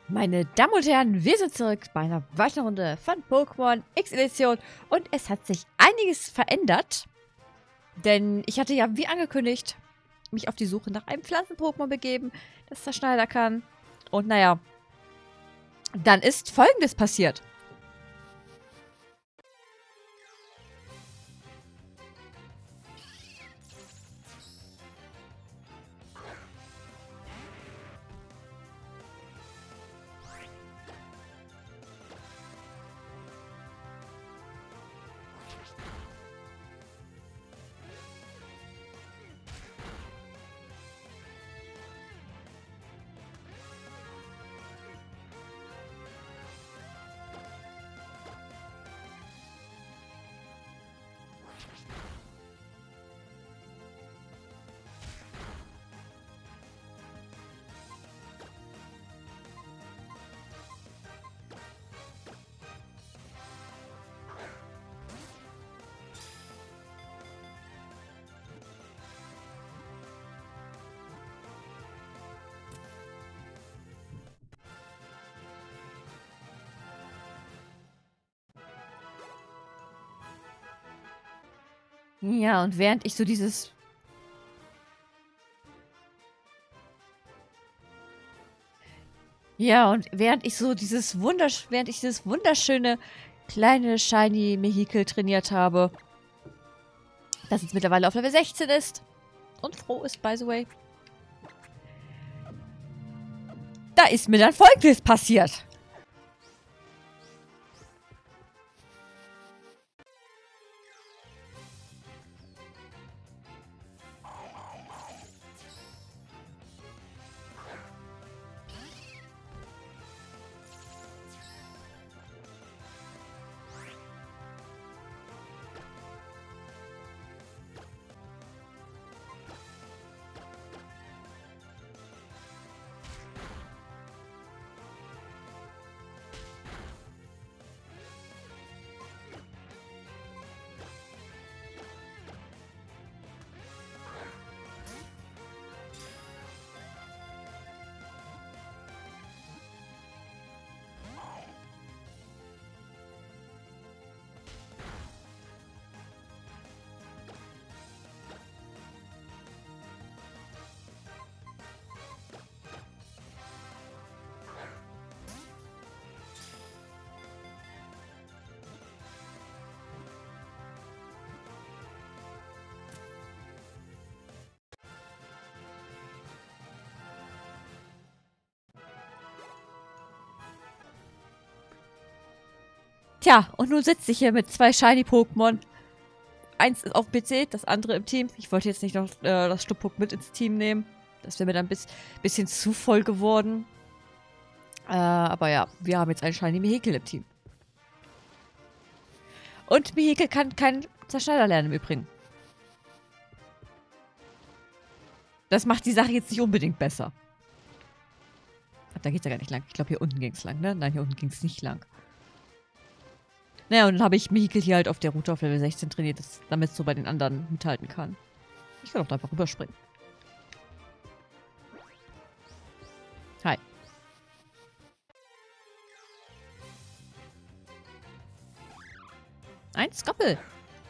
Meine Damen und Herren, wir sind zurück bei einer weiteren Runde von Pokémon X-Edition und es hat sich einiges verändert, denn ich hatte ja, wie angekündigt, mich auf die Suche nach einem Pflanzen-Pokémon begeben, das zerschneidern kann. Und naja, dann ist Folgendes passiert. Ja, und während ich so dieses... Ja, und während ich dieses wunderschöne kleine Shiny Vehikel trainiert habe, das jetzt mittlerweile auf Level 16 ist und froh ist, by the way, da ist mir dann Folgendes passiert. Tja, und nun sitze ich hier mit zwei Shiny-Pokémon. Eins ist auf PC, das andere im Team. Ich wollte jetzt nicht noch das Schluppuck mit ins Team nehmen. Das wäre mir dann ein bisschen zu voll geworden. Aber ja, wir haben jetzt einen Shiny Vehikel im Team. Und Vehikel kann keinen Zerschneider lernen im Übrigen. Das macht die Sache jetzt nicht unbedingt besser. Da geht's ja gar nicht lang. Ich glaube, hier unten ging's lang, ne? Nein, hier unten ging's nicht lang. Naja, und dann habe ich Vehikel hier halt auf der Route auf Level 16 trainiert, damit es so bei den anderen mithalten kann. Ich kann auch da einfach rüberspringen. Hi. Ein Skoppel.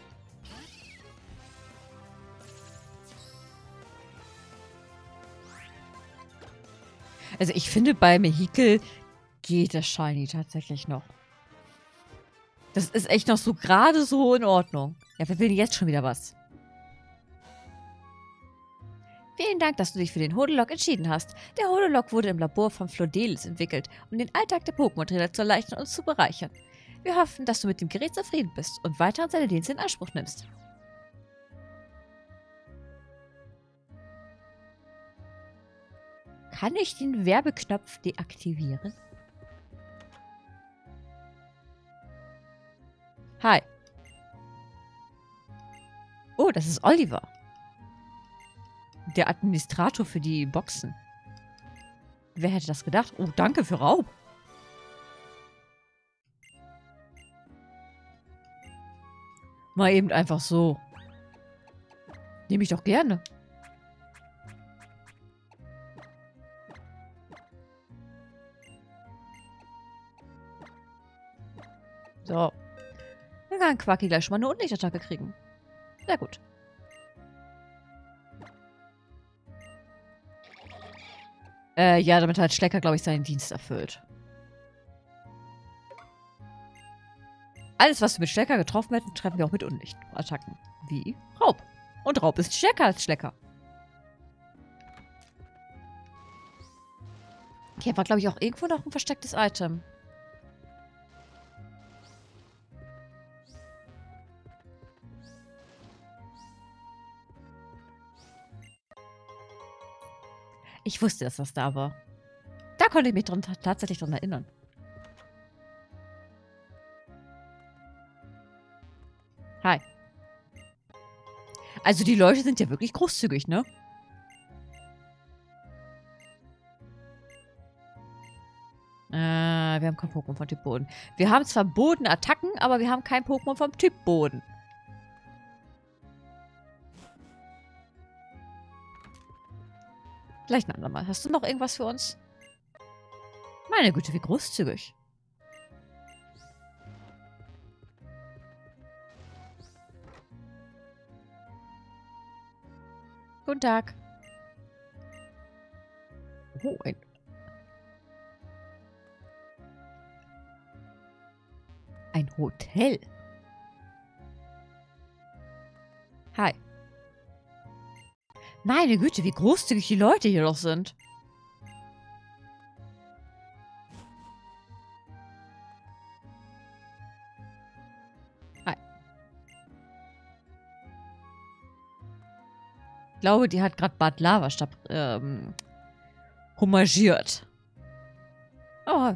Also ich finde, bei Vehikel geht das Shiny tatsächlich noch. Das ist echt noch so gerade so in Ordnung. Ja, wer will denn jetzt schon wieder was? Vielen Dank, dass du dich für den Hodolok entschieden hast. Der Hodolok wurde im Labor von Flodelis entwickelt, um den Alltag der Pokémon-Trainer zu erleichtern und zu bereichern. Wir hoffen, dass du mit dem Gerät zufrieden bist und weiterhin seine Dienste in Anspruch nimmst. Kann ich den Werbeknopf deaktivieren? Hi. Oh, das ist Oliver. Der Administrator für die Boxen. Wer hätte das gedacht? Oh, danke für Raub. Mal eben einfach so. Nehme ich doch gerne. So. Dann kann Quacky gleich schon mal eine Unlichtattacke kriegen. Sehr gut. Ja, damit hat Schlecker, glaube ich, seinen Dienst erfüllt. Alles, was wir mit Schlecker getroffen hätten, treffen wir auch mit Unlichtattacken. Wie Raub. Und Raub ist stärker als Schlecker. Hier war, glaube ich, auch irgendwo noch ein verstecktes Item. Ich wusste, dass das da war. Da konnte ich mich tatsächlich dran erinnern. Hi. Also die Leute sind ja wirklich großzügig, ne? Wir haben kein Pokémon vom Typ Boden. Wir haben zwar Bodenattacken, aber wir haben kein Pokémon vom Typ Boden. Gleich ein andermal. Hast du noch irgendwas für uns? Meine Güte, wie großzügig. Guten Tag. Oh, ein Hotel. Hi. Meine Güte, wie großzügig die Leute hier doch sind. Hi. Ich glaube, die hat gerade Bad Lavastab homagiert. Oh.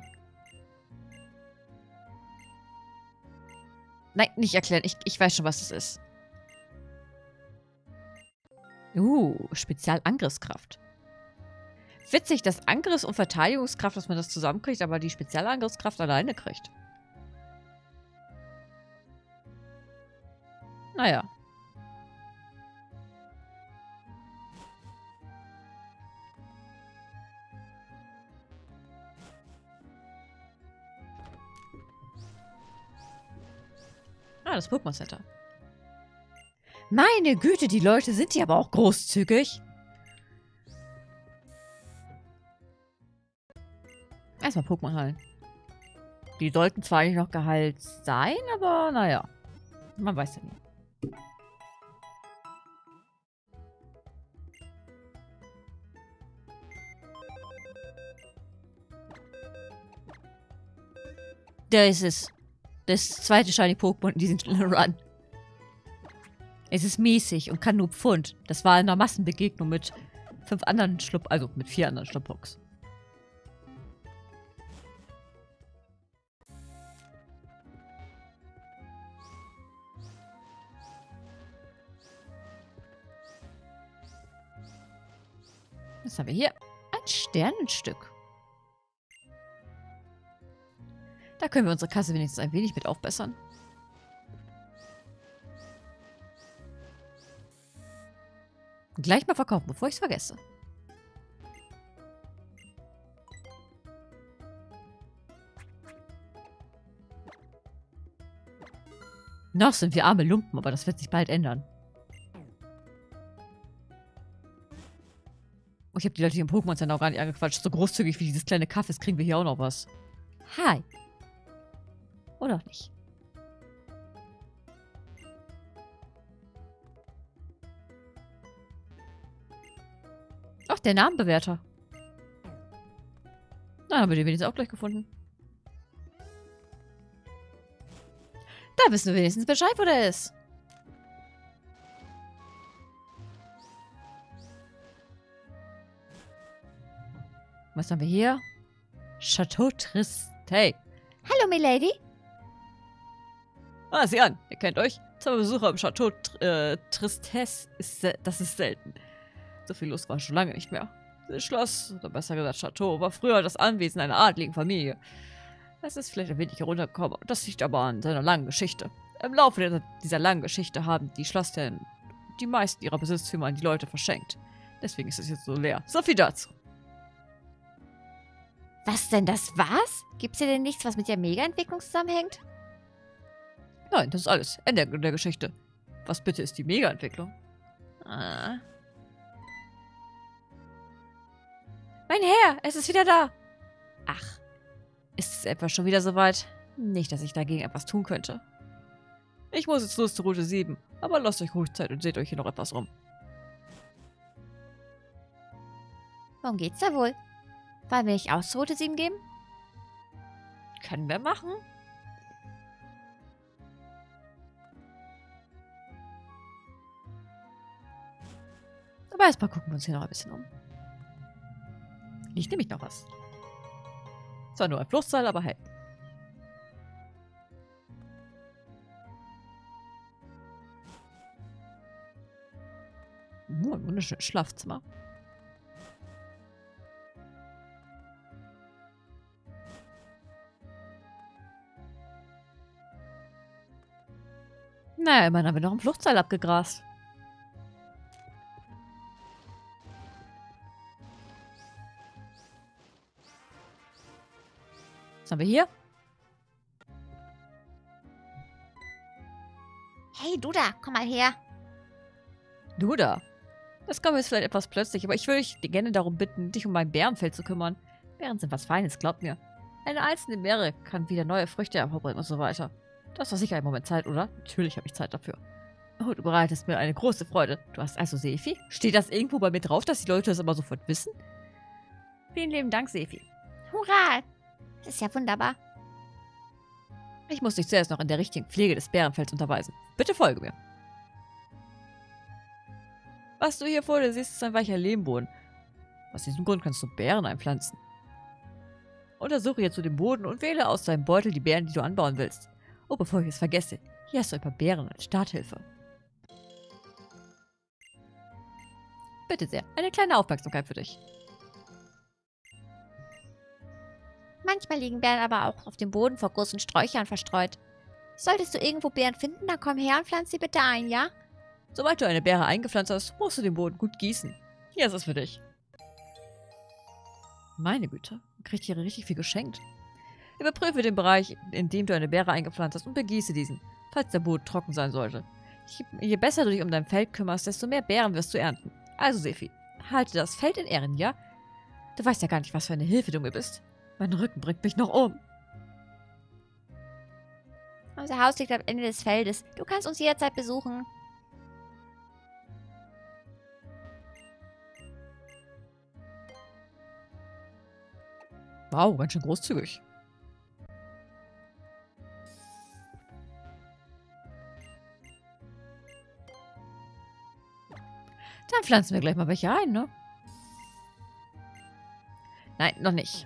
Nein, nicht erklären. Ich weiß schon, was das ist. Spezialangriffskraft. Witzig, dass Angriffs- und Verteidigungskraft, dass man das zusammenkriegt, aber die Spezialangriffskraft alleine kriegt. Naja. Das Pokémon Center. Meine Güte, die Leute sind hier aber auch großzügig. Erstmal Pokémon heilen. Die sollten zwar eigentlich noch geheilt sein, aber naja. Man weiß ja nie. Da ist es. Das zweite Shiny Pokémon in diesem Run. Es ist mäßig und kann nur Pfund. Das war in einer Massenbegegnung mit 4 anderen Schluppox. Was haben wir hier? Ein Sternenstück. Da können wir unsere Kasse wenigstens ein wenig mit aufbessern. Gleich mal verkaufen, bevor ich es vergesse. Noch sind wir arme Lumpen, aber das wird sich bald ändern. Oh, ich habe die Leute hier im Pokémon Center auch gar nicht angequatscht. So großzügig wie dieses kleine Kaff ist, kriegen wir hier auch noch was. Hi. Oder auch nicht. Ach, der Namenbewerter. Na, haben wir den wenigstens auch gleich gefunden. Da wissen wir wenigstens Bescheid, wo der ist. Was haben wir hier? Chateau Tristay. Hallo, Milady. Ah, sieh an. Ihr kennt euch. 2 Besucher im Chateau Tristesse. Das ist selten. So viel Lust war schon lange nicht mehr. Das Schloss, oder besser gesagt Chateau, war früher das Anwesen einer adligen Familie. Es ist vielleicht ein wenig heruntergekommen, das liegt aber an seiner langen Geschichte. Im Laufe dieser langen Geschichte haben die Schlossherren die meisten ihrer Besitztümer an die Leute verschenkt. Deswegen ist es jetzt so leer. So viel dazu. Was denn, das war's? Gibt's hier denn nichts, was mit der Mega-Entwicklung zusammenhängt? Nein, das ist alles. Ende der Geschichte. Was bitte ist die Mega-Entwicklung? Ah. Mein Herr, es ist wieder da. Ach, ist es etwa schon wieder soweit? Nicht, dass ich dagegen etwas tun könnte. Ich muss jetzt los zur Route 7, aber lasst euch ruhig Zeit und seht euch hier noch etwas um. Worum geht's da wohl? Wollen wir nicht auch zur Route 7 gehen? Können wir machen? Aber erstmal gucken wir uns hier noch ein bisschen um. Liegt nämlich noch was. Zwar nur ein Fluchtseil, aber hey. Ein wunderschönes Schlafzimmer. Naja, immerhin haben wir noch ein Fluchtseil abgegrast. Was haben wir hier? Hey, du da, komm mal her. Du da. Das kam jetzt vielleicht etwas plötzlich, aber ich würde dich gerne darum bitten, dich um mein Bärenfeld zu kümmern. Bären sind was Feines, glaubt mir. Eine einzelne Beere kann wieder neue Früchte hervorbringen und so weiter. Das war sicher ein Moment Zeit, oder? Natürlich habe ich Zeit dafür. Oh, du bereitest mir eine große Freude. Du hast also Sefi? Steht das irgendwo bei mir drauf, dass die Leute das immer sofort wissen? Vielen lieben Dank, Sefi. Hurra! Das ist ja wunderbar. Ich muss dich zuerst noch in der richtigen Pflege des Bärenfelds unterweisen. Bitte folge mir. Was du hier vor dir siehst, ist ein weicher Lehmboden. Aus diesem Grund kannst du Beeren einpflanzen. Untersuche jetzt den Boden und wähle aus deinem Beutel die Beeren, die du anbauen willst. Oh, bevor ich es vergesse, hier hast du ein paar Beeren als Starthilfe. Bitte sehr, eine kleine Aufmerksamkeit für dich. Manchmal liegen Beeren aber auch auf dem Boden vor großen Sträuchern verstreut. Solltest du irgendwo Beeren finden, dann komm her und pflanz sie bitte ein, ja? Sobald du eine Beere eingepflanzt hast, musst du den Boden gut gießen. Hier ist es für dich. Meine Güte, du kriegst hier richtig viel geschenkt. Überprüfe den Bereich, in dem du eine Beere eingepflanzt hast und begieße diesen, falls der Boden trocken sein sollte. Je besser du dich um dein Feld kümmerst, desto mehr Beeren wirst du ernten. Also, Sefi, halte das Feld in Ehren, ja? Du weißt ja gar nicht, was für eine Hilfe du mir bist. Mein Rücken bringt mich noch um. Unser Haus liegt am Ende des Feldes. Du kannst uns jederzeit besuchen. Wow, ganz schön großzügig. Dann pflanzen wir gleich mal welche ein, ne? Nein, noch nicht.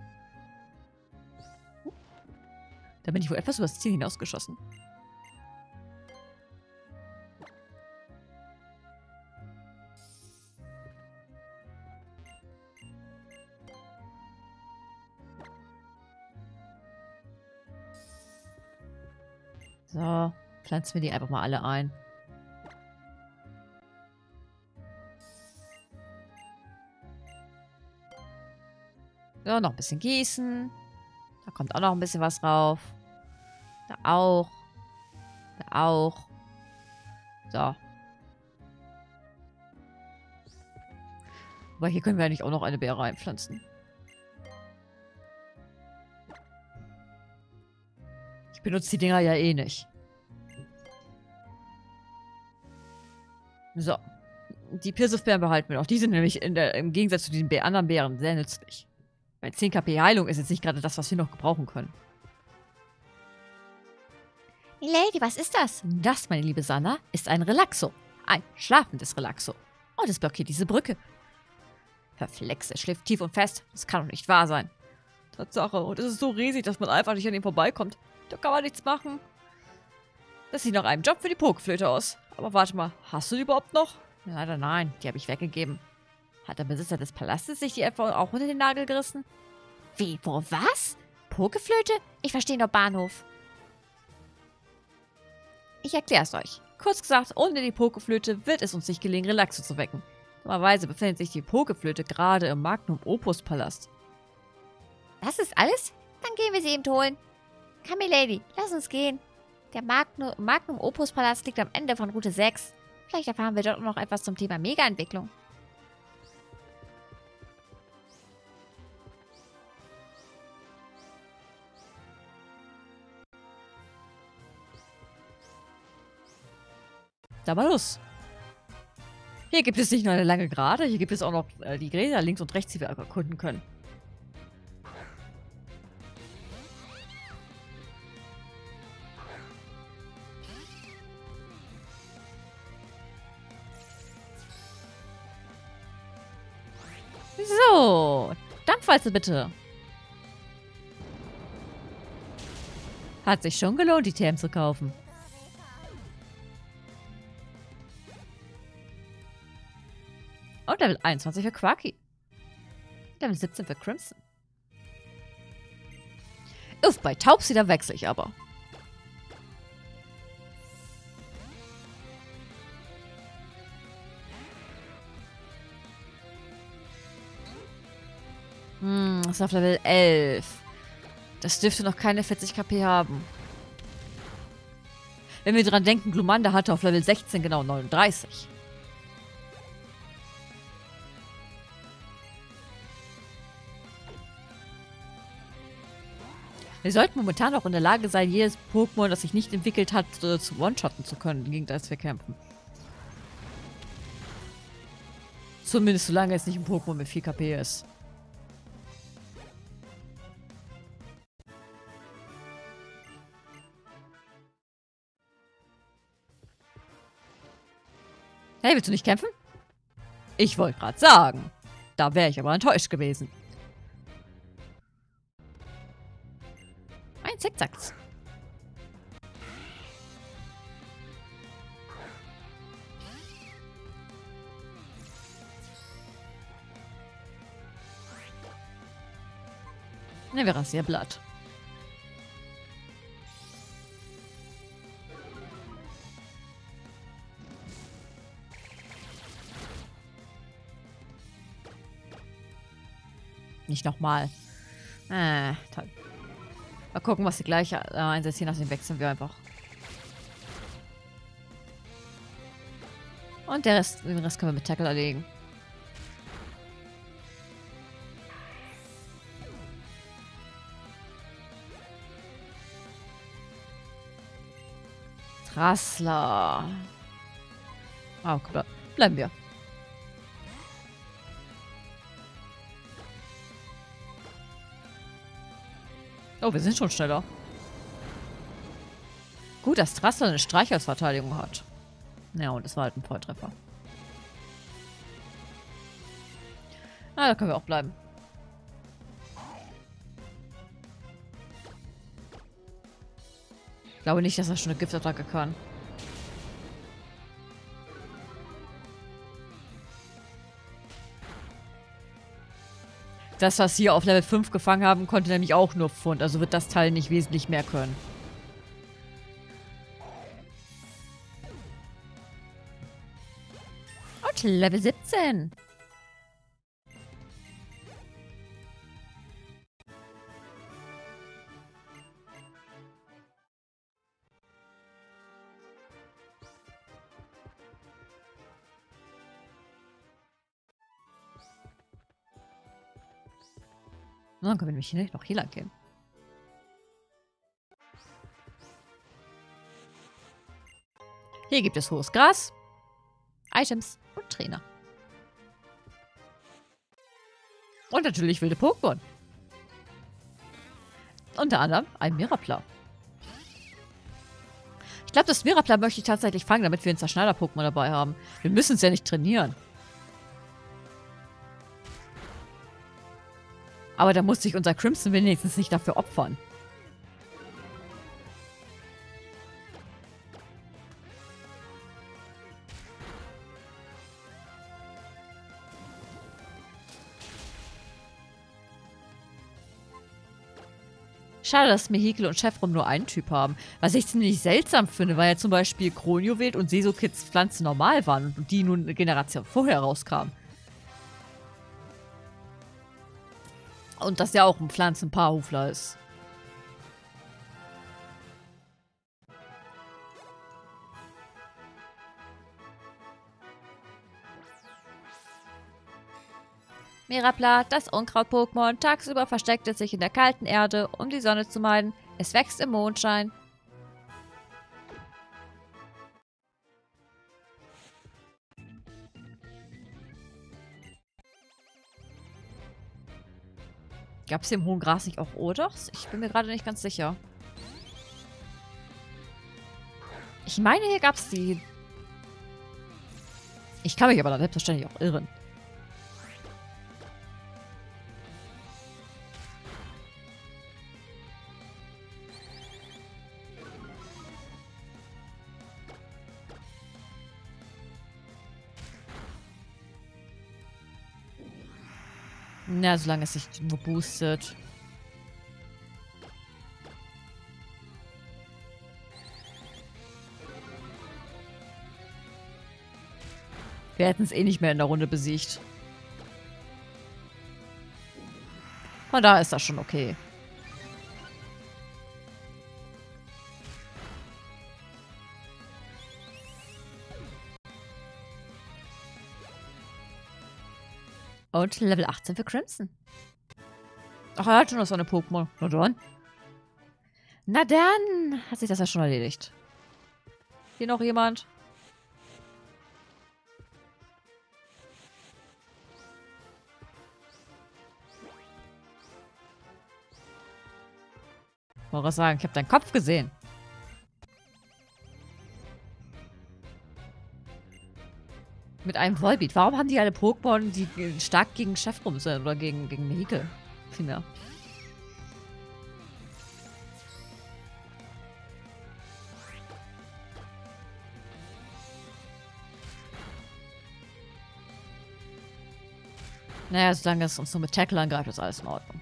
Da bin ich wohl etwas übers Ziel hinausgeschossen. So, pflanzen wir die einfach mal alle ein. So, noch ein bisschen gießen. Da kommt auch noch ein bisschen was drauf. Da auch. Da auch. So. Aber hier können wir eigentlich auch noch eine Beere einpflanzen. Ich benutze die Dinger ja eh nicht. So. Die Pirsifbeeren behalten wir noch. Die sind nämlich im Gegensatz zu den anderen Beeren sehr nützlich. Weil 10 KP Heilung ist jetzt nicht gerade das, was wir noch gebrauchen können. Lady, was ist das? Das, meine liebe Sanna, ist ein Relaxo. Ein schlafendes Relaxo. Und es blockiert diese Brücke. Verflext, er schläft tief und fest. Das kann doch nicht wahr sein. Tatsache, und es ist so riesig, dass man einfach nicht an ihm vorbeikommt. Da kann man nichts machen. Das sieht nach einem Job für die Pokeflöte aus. Aber warte mal, hast du die überhaupt noch? Leider nein, die habe ich weggegeben. Hat der Besitzer des Palastes sich die etwa auch unter den Nagel gerissen? Wie, wo, was? Pokeflöte? Ich verstehe nur Bahnhof. Ich erkläre es euch. Kurz gesagt, ohne die Pokeflöte wird es uns nicht gelingen, Relaxo zu wecken. Dummerweise befindet sich die Pokeflöte gerade im Magnum Opus Palast. Das ist alles? Dann gehen wir sie eben holen. Komm, Milady, lass uns gehen. Der Magnum Opus Palast liegt am Ende von Route 6. Vielleicht erfahren wir dort noch etwas zum Thema Mega-Entwicklung. Da mal los. Hier gibt es nicht nur eine lange Gerade, hier gibt es auch noch die Gräser links und rechts, die wir erkunden können. So, Dampfwalze bitte. Hat sich schon gelohnt, die TM zu kaufen. Und Level 21 für Quacky. Level 17 für Crimson. Uff, bei Taubsi, da wechsle ich aber. Ist auf Level 11. Das dürfte noch keine 40 KP haben. Wenn wir dran denken, Glumanda hatte auf Level 16 genau 39. Wir sollten momentan auch in der Lage sein, jedes Pokémon, das sich nicht entwickelt hat, zu one-shotten zu können, gegen das wir kämpfen. Zumindest solange es nicht ein Pokémon mit 4 KP ist. Hey, willst du nicht kämpfen? Ich wollte gerade sagen. Da wäre ich aber enttäuscht gewesen. Ein Zickzacks. Nehmen wir Rasierblatt. Nicht nochmal. Toll. Mal gucken, was sie gleich einsetzt. Je nachdem wechseln wir einfach. Und den Rest können wir mit Tackle erlegen. Trassler. Oh, bleiben wir. Oh, wir sind schon schneller. Gut, dass Trassler eine Streichholzverteidigung hat. Ja, und das war halt ein Volltreffer. Ah, da können wir auch bleiben. Ich glaube nicht, dass er schon eine Giftattacke kann. Das, was wir auf Level 5 gefangen haben, konnte nämlich auch nur Pfund. Also wird das Teil nicht wesentlich mehr können. Und Level 17. Dann können wir nämlich hier noch hier lang gehen. Hier gibt es hohes Gras, Items und Trainer. Und natürlich wilde Pokémon. Unter anderem ein Mirapla. Ich glaube, das Mirapla möchte ich tatsächlich fangen, damit wir ein Zerschneider-Pokémon dabei haben. Wir müssen es ja nicht trainieren. Aber da muss sich unser Crimson wenigstens nicht dafür opfern. Schade, dass Mehikel und Chevron nur einen Typ haben. Was ich ziemlich seltsam finde, weil ja zum Beispiel Kronjuwel und Sesokids Pflanzen normal waren und die nun eine Generation vorher rauskamen. Und das ja auch ein Pflanzenpaarhufler ist. Mirapla, das Unkraut-Pokémon. Tagsüber versteckt es sich in der kalten Erde, um die Sonne zu meiden. Es wächst im Mondschein. Gab es hier im hohen Gras nicht auch Odochs? Ich bin mir gerade nicht ganz sicher. Ich meine, hier gab es die. Ich kann mich aber dann selbstverständlich auch irren. Na, solange es sich nur boostet. Wir hätten es eh nicht mehr in der Runde besiegt. Von daher ist das schon okay. Und Level 18 für Crimson. Ach, er hat schon das eine Pokémon. Na dann. Na dann hat sich das ja schon erledigt. Hier noch jemand? Ich wollte sagen, ich habe deinen Kopf gesehen. Mit einem Volbeat. Warum haben die alle Pokémon, die stark gegen Chefrum sind oder gegen Vehikel? Vielmehr. Naja, solange es uns nur mit Tackle angreift, ist alles in Ordnung.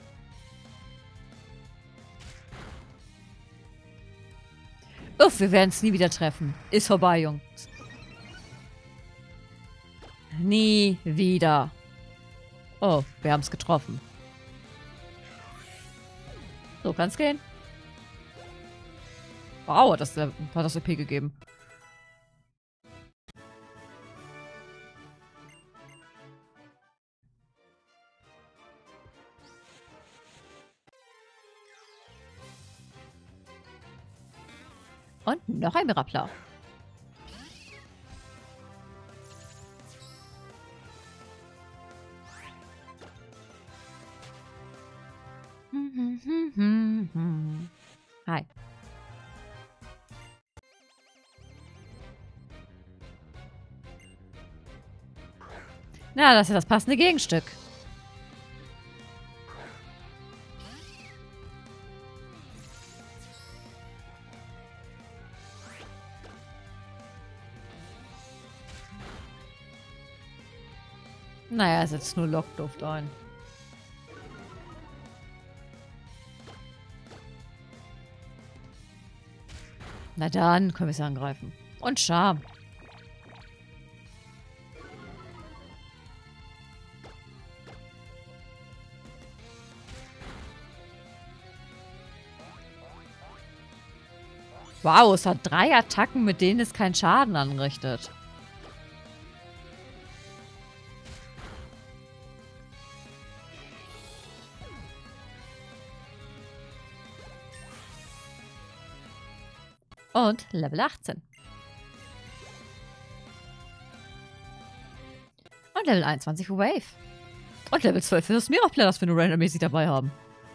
Uff, wir werden es nie wieder treffen. Ist vorbei, Jungs. Nie wieder. Oh, wir haben es getroffen. So, kann's gehen. Wow, hat das EP gegeben. Und noch ein Mirapla. Hi. Na, das ist ja das passende Gegenstück. Naja, er setzt nur Lockluft ein. Na dann können wir es angreifen. Und Charme. Wow, es hat 3 Attacken, mit denen es keinen Schaden anrichtet. Und Level 18. Und Level 21 für Wave. Und Level 12 für das Mirapla, das wir nur randommäßig dabei haben.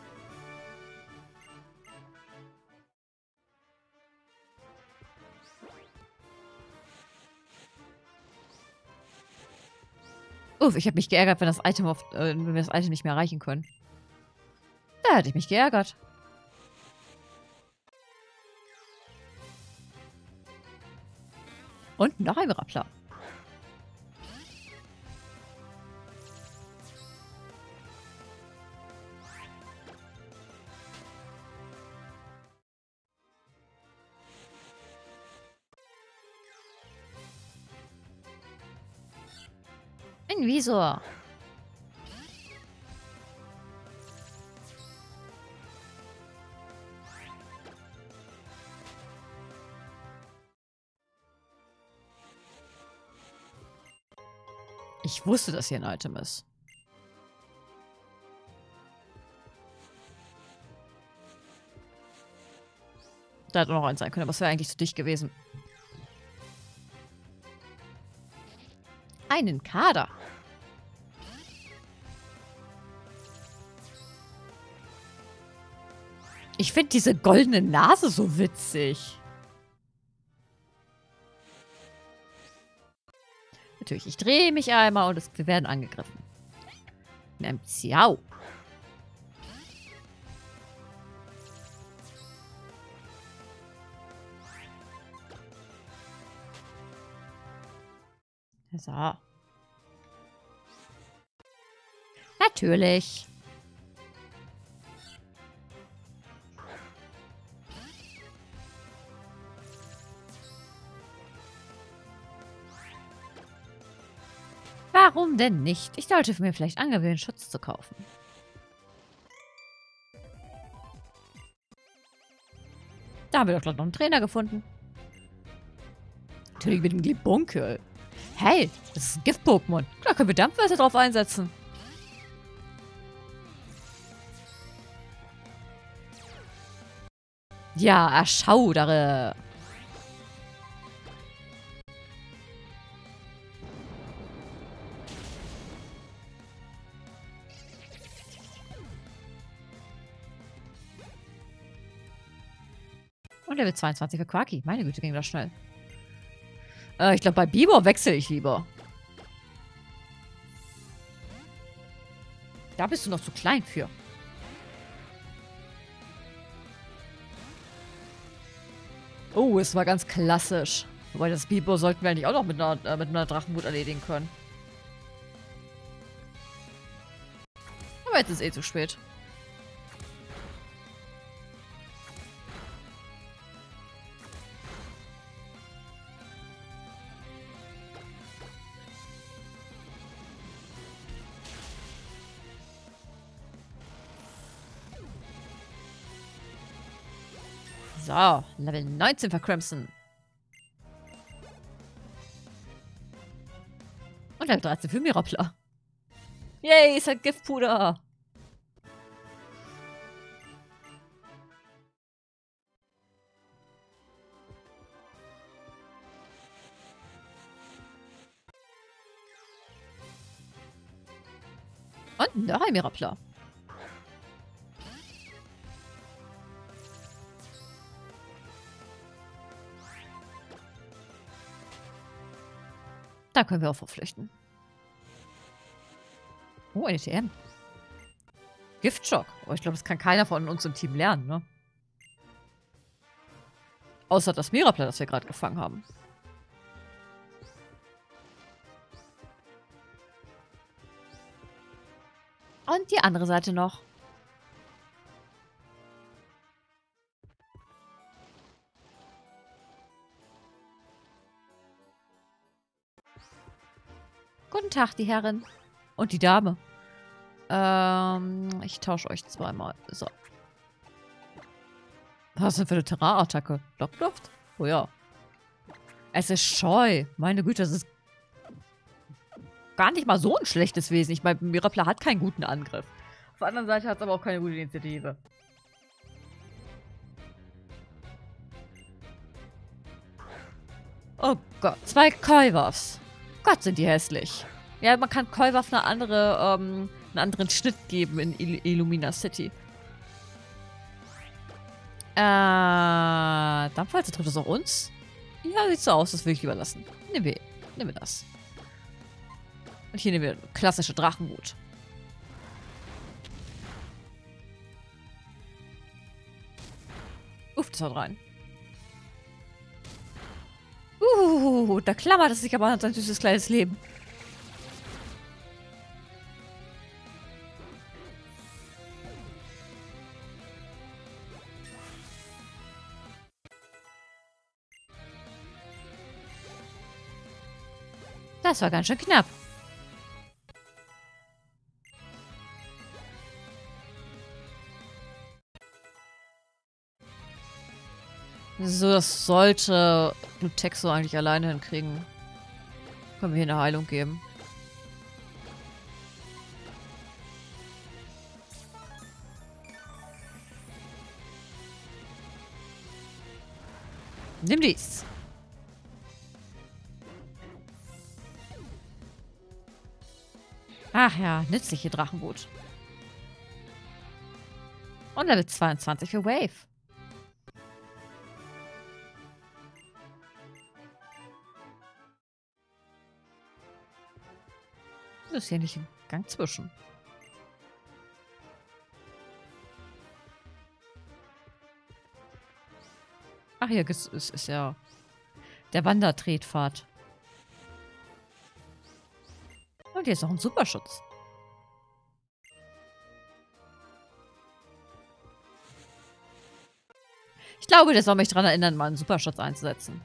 Uff, ich habe mich geärgert, wenn wenn wir das Item nicht mehr erreichen können. Da hätte ich mich geärgert. Und noch ein Mirapla. Ein Visor. Ich wusste, dass hier ein Item ist. Da hätte auch noch eins sein können, aber es wäre eigentlich zu dicht gewesen. Einen Kader. Ich finde diese goldene Nase so witzig. Natürlich, ich drehe mich einmal und wir werden angegriffen. Mit einem Ziau. So. Natürlich. Warum denn nicht? Ich sollte mir vielleicht angewöhnen, Schutz zu kaufen. Da haben wir doch gerade noch einen Trainer gefunden. Natürlich mit dem Glibunkel. Hey, das ist ein Gift-Pokémon. Da können wir Dampfwasser drauf einsetzen. Ja, erschaudere. Und Level 22 für Quaki. Meine Güte, ging das schnell. Ich glaube, bei Bibor wechsle ich lieber. Da bist du noch zu klein für. Oh, es war ganz klassisch. Wobei das Bibor sollten wir eigentlich auch noch mit einer Drachenwut erledigen können. Aber jetzt ist eh zu spät. So, Level 19 für Crimson. Und Level 13 für Mirapla. Yay, ist halt Giftpuder. Und noch ein Mirapla. Da können wir auch verflüchten. Oh, ein ETM. Giftschock. Oh, ich glaube, das kann keiner von uns im Team lernen, ne? Außer das Mirapla, das wir gerade gefangen haben. Und die andere Seite noch. Guten Tag, die Herren. Und die Dame. Ich tausche euch zweimal. So. Was ist denn für eine Terrarattacke? Lockluft? Oh ja. Es ist scheu. Meine Güte, das ist gar nicht mal so ein schlechtes Wesen. Ich meine, Mirapla hat keinen guten Angriff. Auf der anderen Seite hat es aber auch keine gute Initiative. Oh Gott, 2 Koi-Waffs. Gott, sind die hässlich. Ja, man kann Koi-Waff einen anderen Schnitt geben in Illumina City. Dampfwalze trifft das auch uns? Ja, sieht so aus, das will ich lieber lassen. Nehmen wir das. Und hier nehmen wir klassische Drachenwut. Uff, das haut rein. Da klammert es sich aber an sein süßes kleines Leben. Das war ganz schön knapp. So, das sollte Lutexo eigentlich alleine hinkriegen. Können wir hier eine Heilung geben. Nimm dies. Ach ja, nützliche Drachenboot. Und Level 22 für Wave. Das ist hier nicht ein Gang zwischen. Ach, hier ist ja der Wandertretpfad. Und hier ist noch ein Superschutz. Ich glaube, der soll mich daran erinnern, mal einen Superschutz einzusetzen.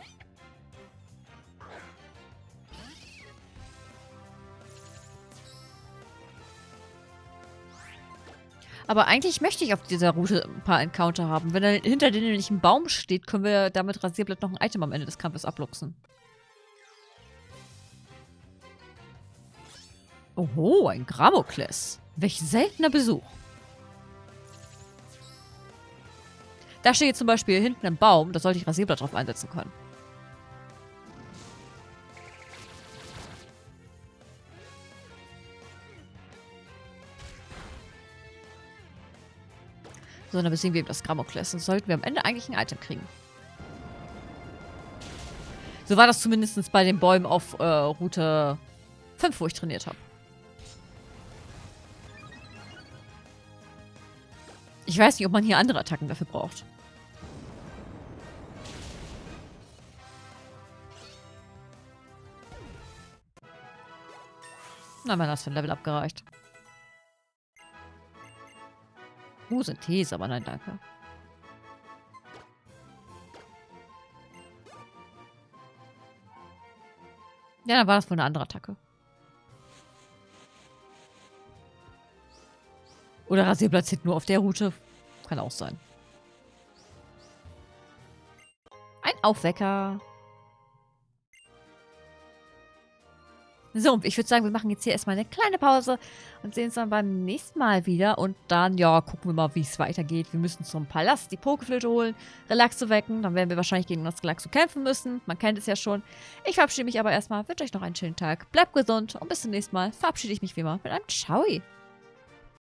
Aber eigentlich möchte ich auf dieser Route ein paar Encounter haben. Wenn da hinter denen nämlich ein Baum steht, können wir damit Rasierblatt noch ein Item am Ende des Kampfes abluchsen. Oho, ein Gramokles. Welch seltener Besuch. Da steht jetzt zum Beispiel hinten ein Baum, da sollte ich Rasierblatt drauf einsetzen können. So, dann besiegen wir eben das Gramokles. Dann sollten wir am Ende eigentlich ein Item kriegen. So war das zumindest bei den Bäumen auf Route 5, wo ich trainiert habe. Ich weiß nicht, ob man hier andere Attacken dafür braucht. Na, man hat das für ein Level abgereicht. Synthese, aber nein, danke. Ja, dann war das wohl eine andere Attacke. Oder Rasierblatt zählt nur auf der Route. Kann auch sein. Ein Aufwecker. So, ich würde sagen, wir machen jetzt hier erstmal eine kleine Pause und sehen uns dann beim nächsten Mal wieder. Und dann, ja, gucken wir mal, wie es weitergeht. Wir müssen zum Palast die Pokeflöte holen, Relaxo wecken. Dann werden wir wahrscheinlich gegen das Relaxo kämpfen müssen. Man kennt es ja schon. Ich verabschiede mich aber erstmal. Wünsche euch noch einen schönen Tag. Bleibt gesund und bis zum nächsten Mal verabschiede ich mich wie immer mit einem Ciao.